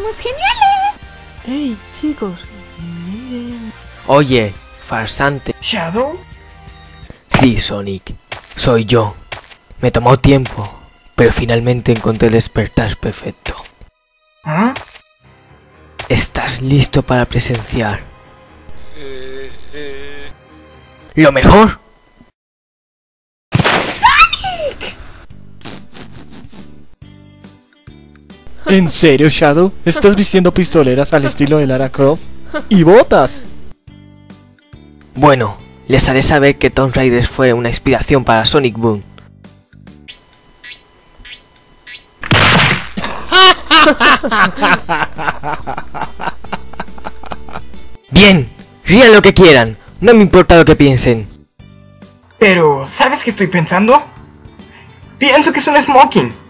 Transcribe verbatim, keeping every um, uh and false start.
¡Somos geniales! ¡Hey, chicos! Miren. Oye, farsante. ¿Shadow? Sí, Sonic. Soy yo. Me tomó tiempo, pero finalmente encontré el despertar perfecto. ¿Ah? ¿Estás listo para presenciar lo mejor? ¿En serio, Shadow? ¿Estás vistiendo pistoleras al estilo de Lara Croft? ¡Y botas! Bueno, les haré saber que Tomb Raider fue una inspiración para Sonic Boom. Bien, rían lo que quieran, no me importa lo que piensen. Pero, ¿sabes qué estoy pensando? Pienso que es un smoking.